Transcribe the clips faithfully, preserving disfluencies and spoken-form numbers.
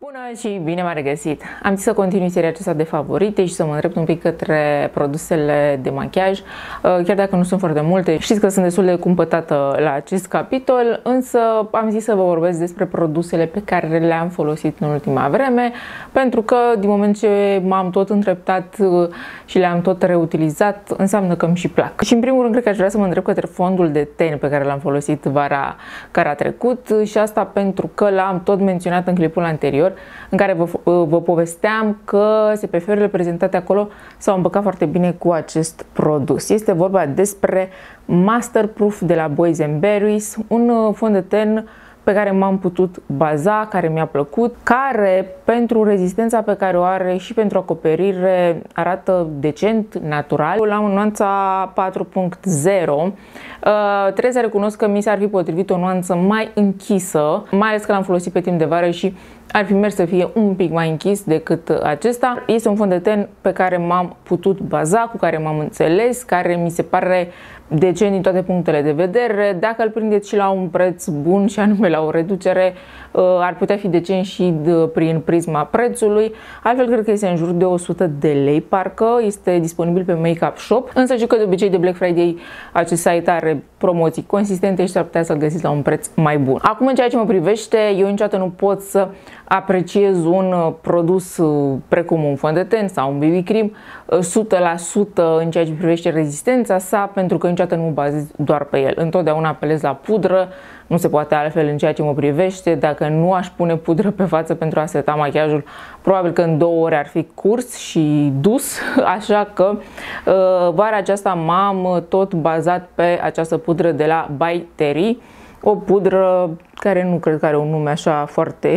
Bună și bine m-am regăsit! Am zis să continui seria aceasta de favorite și să mă îndrept un pic către produsele de machiaj, chiar dacă nu sunt foarte multe. Știți că sunt destul de cumpătată la acest capitol, însă am zis să vă vorbesc despre produsele pe care le-am folosit în ultima vreme, pentru că din moment ce m-am tot îndreptat și le-am tot reutilizat, înseamnă că îmi și plac. Și în primul rând cred că aș vrea să mă îndrept către fondul de ten pe care l-am folosit vara care a trecut și asta pentru că l-am tot menționat în clipul anterior, în care vă, vă povesteam că S P F-urile prezentate acolo s-au împăcat foarte bine cu acest produs. Este vorba despre Masterproof de la Boys and Berries, un fond de ten pe care m-am putut baza, care mi-a plăcut, care pentru rezistența pe care o are și pentru acoperire arată decent, natural. L-am în nuanța patru punct zero. Uh, trebuie să recunosc că mi s-ar fi potrivit o nuanță mai închisă, mai ales că l-am folosit pe timp de vară și ar fi mers să fie un pic mai închis decât acesta. Este un fond de ten pe care m-am putut baza, cu care m-am înțeles, care mi se pare decent din toate punctele de vedere. Dacă îl prindeți și la un preț bun, și anume la o reducere, ar putea fi decent și prin prisma prețului. Altfel cred că este în jur de o sută de lei, parcă este disponibil pe Makeup Shop. Însă știu că de obicei de Black Friday acest site are promoții consistente și s-ar putea să-l găsiți la un preț mai bun. Acum, în ceea ce mă privește, eu niciodată nu pot să apreciez un produs precum un fond de ten sau un B B cream o sută la sută în ceea ce privește rezistența sa, pentru că niciodată nu mă bazez doar pe el. Întotdeauna apelez la pudră, nu se poate altfel în ceea ce mă privește. Dacă nu aș pune pudră pe față pentru a seta machiajul, probabil că în două ore ar fi curs și dus, așa că vara aceasta m-am tot bazat pe această pudră de la By Terry. O pudră care nu cred că are un nume așa foarte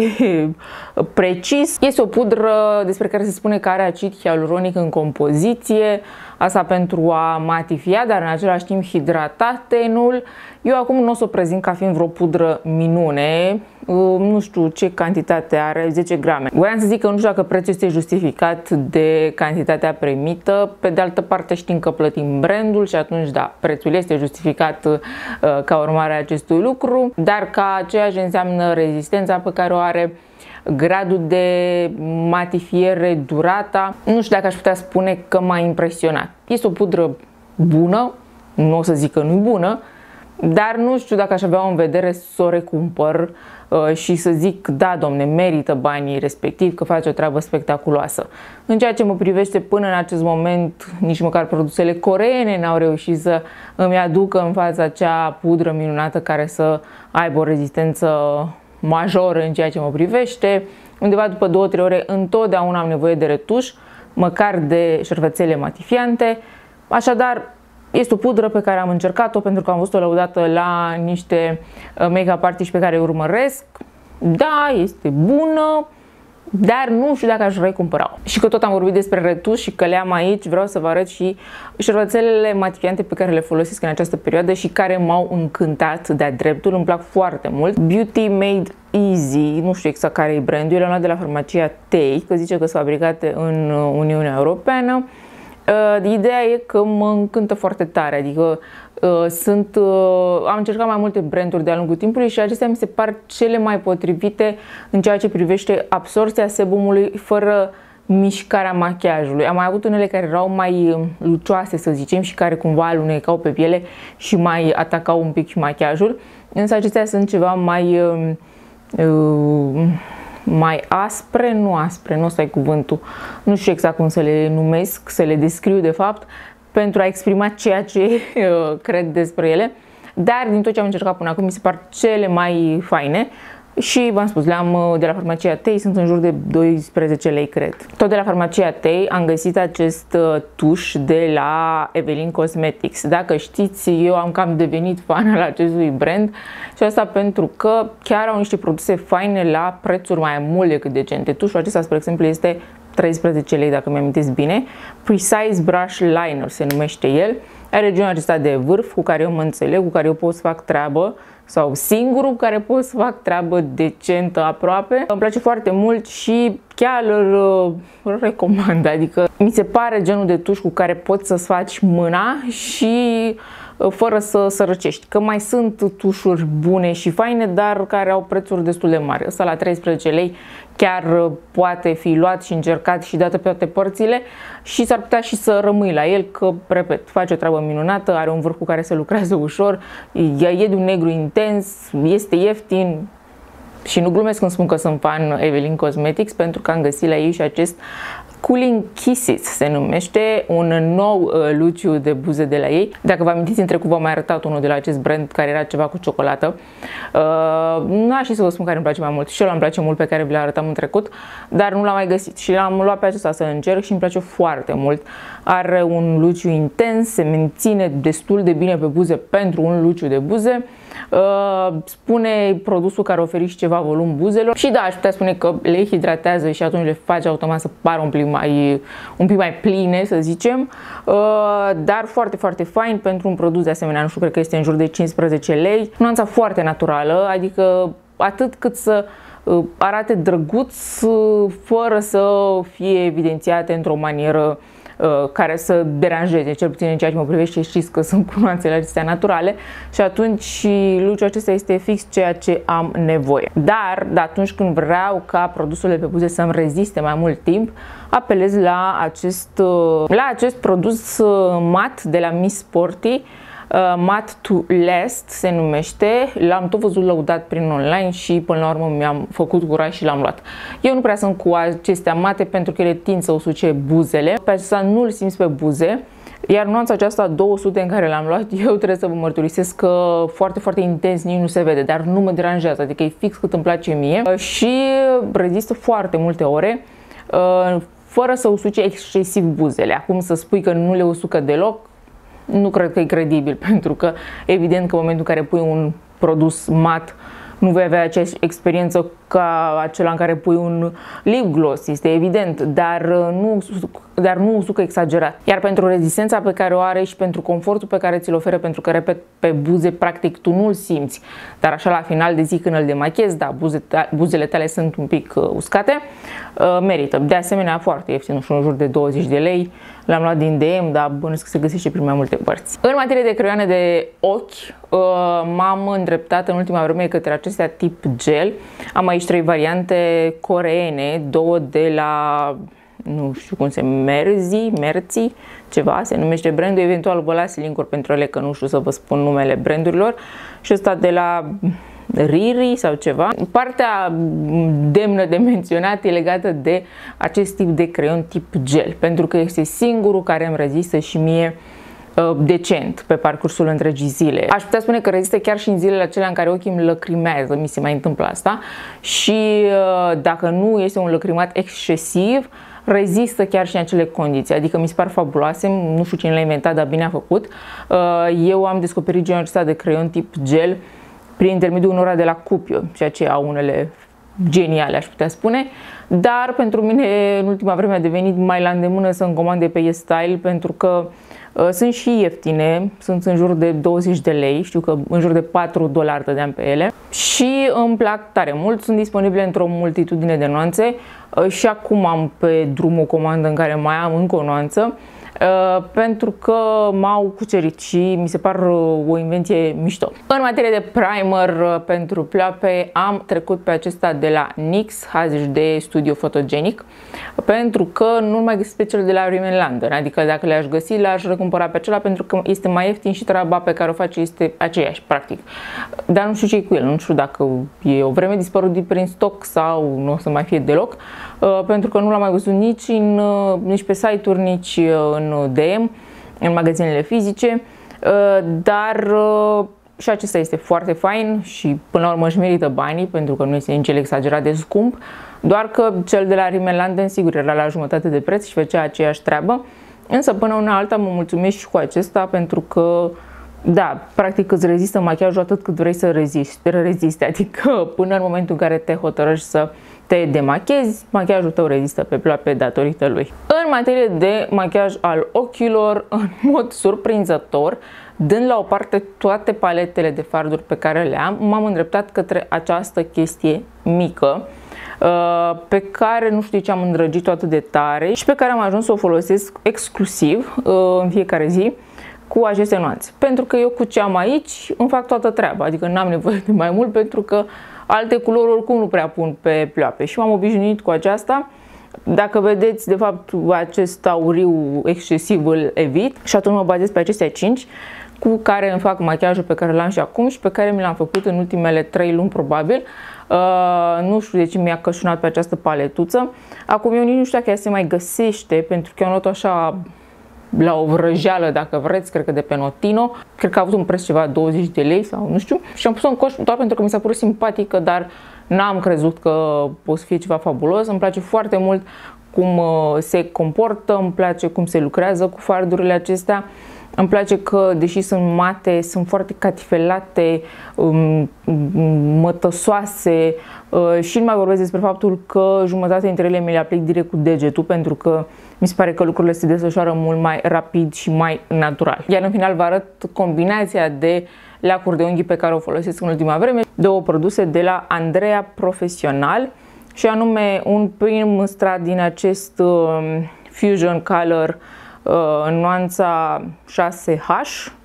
precis. Este o pudră despre care se spune că are acid hialuronic în compoziție, asta pentru a matifia, dar în același timp hidrata tenul. Eu acum nu o să o prezint ca fiind vreo pudră minune, nu știu ce cantitate are, zece grame. Voiam să zic că nu știu dacă prețul este justificat de cantitatea primită, pe de altă parte știm că plătim brandul și atunci da, prețul este justificat uh, ca urmare a acestui lucru, dar ca ceea ce înseamnă rezistența pe care o are, gradul de matifiere, durata, nu știu dacă aș putea spune că m-a impresionat. Este o pudră bună, nu o să zic că nu e bună, dar nu știu dacă aș avea în vedere să o recumpăr uh, și să zic, da, domne, merită banii respectiv, că face o treabă spectaculoasă. În ceea ce mă privește, până în acest moment, nici măcar produsele coreene n-au reușit să îmi aducă în fața acea pudră minunată care să aibă o rezistență majoră în ceea ce mă privește. Undeva după două trei ore întotdeauna am nevoie de retuș, măcar de șervețele matifiante. Așadar, este o pudră pe care am încercat-o pentru că am văzut-o lăudată la niște make-up artiști pe care îi urmăresc. Da, este bună, dar nu știu dacă aș recumpăra. Și că tot am vorbit despre retuș și că le-am aici, vreau să vă arăt și șervețelele matifiante pe care le folosesc în această perioadă și care m-au încântat de-a dreptul, îmi plac foarte mult. Beauty Made Easy, nu știu exact care e brandul, le-am luat de la farmacia Tay, că zice că sunt fabricate în Uniunea Europeană. Uh, ideea e că mă încântă foarte tare, adică uh, sunt, uh, am încercat mai multe branduri de-a lungul timpului și acestea mi se par cele mai potrivite în ceea ce privește absorbția sebumului fără mișcarea machiajului. Am mai avut unele care erau mai lucioase, să zicem, și care cumva alunecau pe piele și mai atacau un pic și machiajul, însă acestea sunt ceva mai... Uh, uh, mai aspre, nu aspre, nu ăsta e cuvântul, nu știu exact cum să le numesc, să le descriu de fapt, pentru a exprima ceea ce uh, cred despre ele, dar din tot ce am încercat până acum mi se par cele mai faine și v-am spus, le-am de la farmacia Tay, sunt în jur de doisprezece lei, cred. Tot de la farmacia Tay am găsit acest tuș de la Evelyn Cosmetics. Dacă știți, eu am cam devenit fan al acestui brand și asta pentru că chiar au niște produse faine la prețuri mai mult decât decente. Tușul acesta, spre exemplu, este treisprezece lei, dacă mi-amintesc bine. Precise Brush Liner se numește el. Are regiunea acesta de vârf cu care eu mă înțeleg, cu care eu pot să fac treabă, sau singurul cu care pot să fac treabă decentă aproape. Îmi place foarte mult și chiar îl recomand, adică mi se pare genul de tuș cu care poți să-ți faci mâna și fără să sărăcești. Că mai sunt tușuri bune și faine, dar care au prețuri destul de mari. Ăsta la treisprezece lei chiar poate fi luat și încercat și dat pe toate părțile și s-ar putea și să rămâi la el, că, repet, face o treabă minunată, are un vârf cu care se lucrează ușor, e de un negru intens, este ieftin și nu glumesc când spun că sunt fan Evelyn Cosmetics, pentru că am găsit la ei și acest Cooling Kisses se numește, un nou uh, luciu de buze de la ei. Dacă vă amintiți, în trecut v-am mai arătat unul de la acest brand care era ceva cu ciocolată. Uh, nu aș și să vă spun care îmi place mai mult. Și eu îmi place mult, pe care vi l-arătam în trecut, dar nu l-am mai găsit și l-am luat pe acesta să încerc și îmi place foarte mult. Are un luciu intens, se menține destul de bine pe buze pentru un luciu de buze. Uh, spune produsul că ar oferi și ceva volum buzelor și da, aș putea spune că le hidratează și atunci le face automat să pară un pic mai, un pic mai pline, să zicem, uh, dar foarte, foarte fain pentru un produs de asemenea, nu știu, cred că este în jur de cincisprezece lei, nuanța foarte naturală, adică atât cât să uh, arate drăguț, uh, fără să fie evidențiate într-o manieră care să deranjeze, cel puțin în ceea ce mă privește. Știți că sunt cu nuanțele acestea naturale și atunci luciul acesta este fix ceea ce am nevoie. Dar de atunci când vreau ca produsul pe buze să-mi reziste mai mult timp, apelez la acest, la acest produs mat de la Miss Sporty. Uh, Matte to Last se numește, l-am tot văzut lăudat prin online și până la urmă mi-am făcut curaj și l-am luat. Eu nu prea sunt cu acestea mate pentru că ele tind să usuce buzele, pe acesta nu-l simți pe buze, iar nuanța aceasta două sute în care l-am luat, eu trebuie să vă mărturisesc că foarte, foarte intens, nici nu se vede, dar nu mă deranjează, adică e fix cât îmi place mie și rezistă foarte multe ore, uh, fără să usuce excesiv buzele. Acum să spui că nu le usucă deloc, nu cred că e credibil, pentru că evident că în momentul în care pui un produs mat nu vei avea aceeași experiență ca acela în care pui un lip gloss, este evident, dar nu, dar nu usucă exagerat. Iar pentru rezistența pe care o are și pentru confortul pe care ți-l oferă, pentru că, repet, pe buze practic tu nu-l simți, dar așa la final de zi când îl demachezi, da, buze, buzele tale sunt un pic uh, uscate, uh, merită. De asemenea, foarte ieftin, nu știu, în jur de douăzeci de lei, l-am luat din D M, dar bănuiesc că se găsește prin mai multe părți. În materie de creioane de ochi, uh, m-am îndreptat în ultima vreme către acestea tip gel. Am aici trei variante coreene, două de la, nu știu cum se, Merzi, Merzi, ceva, se numește brandul, eventual vă las link-uri pentru ele, că nu știu să vă spun numele brandurilor, și ăsta de la Riri sau ceva. Partea demnă de menționat e legată de acest tip de creion tip gel, pentru că este singurul care îmi rezistă și mie decent pe parcursul întregii zile. Aș putea spune că rezistă chiar și în zilele acelea în care ochii îmi lăcrimează, mi se mai întâmplă asta, și dacă nu este un lăcrimat excesiv, rezistă chiar și în acele condiții, adică mi se par fabuloase, nu știu cine l-a inventat, dar bine a făcut. Eu am descoperit genul acesta de creion tip gel prin intermediul unora de la Cupio, ceea ce au unele geniale, aș putea spune, dar pentru mine în ultima vreme a devenit mai la îndemână să-mi comande pe YesStyle, pentru că uh, sunt și ieftine, sunt în jur de douăzeci de lei, știu că în jur de patru dolari dădeam pe ele și îmi plac tare mult, sunt disponibile într-o multitudine de nuanțe uh, și acum am pe drum o comandă în care mai am încă o nuanță, Uh, pentru că m-au cucerit și mi se par uh, o invenție mișto. În materie de primer uh, pentru pleoape, am trecut pe acesta de la N Y X H D Studio Photogenic, pentru că nu mai găsesc pe cel de la Rimmel London, adică dacă le-aș găsi, le-aș răcumpăra pe acela, pentru că este mai ieftin și treaba pe care o face este aceeași, practic. Dar nu știu ce e cu el, nu știu dacă e o vreme dispărut din prin stoc sau nu o să mai fie deloc, uh, pentru că nu l-am mai văzut nici, în, uh, nici pe site-uri, nici uh, în D M, în magazinele fizice, dar și acesta este foarte fain și până la urmă își merită banii, pentru că nu este nici el exagerat de scump, doar că cel de la Rimmel London sigur era la jumătate de preț și făcea aceeași treabă, însă până una alta mă mulțumesc și cu acesta, pentru că da, practic îți rezistă machiajul atât cât vrei să reziste, reziste, adică până în momentul în care te hotărăști să te demachezi, machiajul tău rezistă pe pleoape datorită lui. În materie de machiaj al ochilor, în mod surprinzător, dând la o parte toate paletele de farduri pe care le am, m-am îndreptat către această chestie mică, pe care nu știu de ce am îndrăgit-o atât de tare și pe care am ajuns să o folosesc exclusiv în fiecare zi cu aceste nuanțe. Pentru că eu cu ce am aici îmi fac toată treaba, adică n-am nevoie de mai mult, pentru că Alte culori oricum nu prea pun pe pleoape și m-am obișnuit cu aceasta. Dacă vedeți, de fapt, acest auriu excesiv îl evit și atunci mă bazez pe acestea cinci cu care îmi fac machiajul pe care l-am și acum și pe care mi l-am făcut în ultimele trei luni probabil. Uh, nu știu de ce mi-a cășunat pe această paletuță. Acum eu nici nu știu dacă ea se mai găsește, pentru că eu am luat-o așa la o vrăjeală, dacă vreți, cred că de pe Notino. Cred că a avut un preț ceva douăzeci de lei sau nu știu. Și am pus-o în coș doar pentru că mi s-a părut simpatică, dar n-am crezut că o să fie ceva fabulos. Îmi place foarte mult cum se comportă, îmi place cum se lucrează cu fardurile acestea. Îmi place că, deși sunt mate, sunt foarte catifelate, mătăsoase și nu mai vorbesc despre faptul că jumătate dintre ele mi le aplic direct cu degetul, pentru că mi se pare că lucrurile se desfășoară mult mai rapid și mai natural. Iar în final vă arăt combinația de lacuri de unghii pe care o folosesc în ultima vreme, două produse de la Andrea Profesional, și anume un prim strat din acest uh, Fusion Color uh, în nuanța șase H,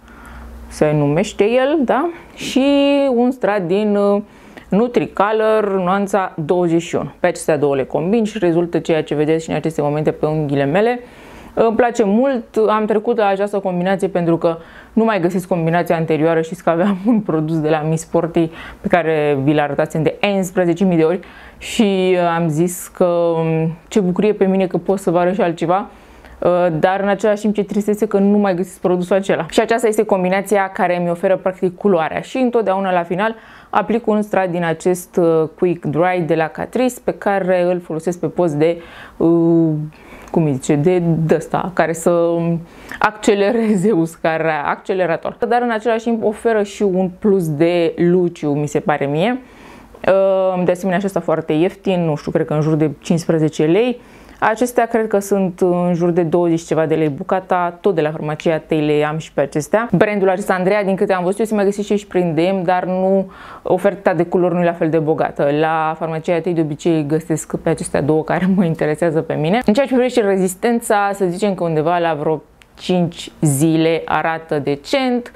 se numește el, da? Și un strat din uh, Nutri-Color nuanța douăzeci și unu. Pe acestea două le combin și rezultă ceea ce vedeți și în aceste momente pe unghiile mele. Îmi place mult, am trecut la această combinație pentru că nu mai găsiți combinația anterioară. Știți că aveam un produs de la Miss Sporty pe care vi l arătasem de unsprezece mii de ori și am zis că ce bucurie pe mine că pot să vă arăt și altceva, dar în același timp ce tristețe că nu mai găsiți produsul acela. Și aceasta este combinația care mi oferă practic culoarea și întotdeauna la final aplic un strat din acest Quick Dry de la Catrice pe care îl folosesc pe post de uh, cum îi zice, de ăsta, care să accelereze uscarea, accelerator. Dar în același timp oferă și un plus de luciu, mi se pare mie. De asemenea, acesta foarte ieftin, nu știu, cred că în jur de cincisprezece lei. Acestea cred că sunt în jur de douăzeci ceva de lei bucata, tot de la farmacia Teile am și pe acestea. Brandul acesta Andrea, din câte am văzut eu, se mai găsește și prin D M, dar nu, oferta de culori nu e la fel de bogată. La farmacia Tei de obicei găsesc pe acestea două care mă interesează pe mine. În ceea ce privește rezistența, să zicem că undeva la vreo cinci zile arată decent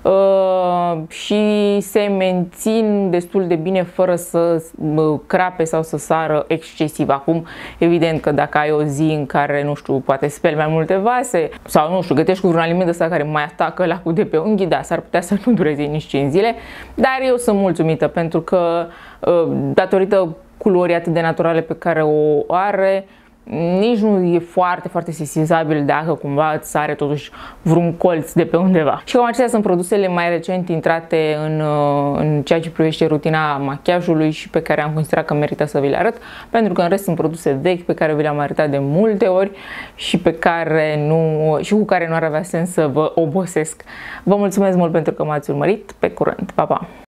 uh, și se mențin destul de bine fără să uh, crape sau să sară excesiv. Acum, evident că dacă ai o zi în care, nu știu, poate speli mai multe vase sau, nu știu, gătești cu vreun aliment ăsta care mai atacă lacul de pe unghii, da, s-ar putea să nu dureze nici cinci zile, dar eu sunt mulțumită pentru că, uh, datorită culorii atât de naturale pe care o are, nici nu e foarte, foarte sesizabil dacă cumva îți sare totuși vreun colț de pe undeva. Și cam acestea sunt produsele mai recent intrate în, în ceea ce privește rutina machiajului și pe care am considerat că merită să vi le arăt, pentru că în rest sunt produse vechi pe care vi le-am arătat de multe ori și pe care nu, și cu care nu ar avea sens să vă obosesc. Vă mulțumesc mult pentru că m-ați urmărit. Pe curând! Pa, pa!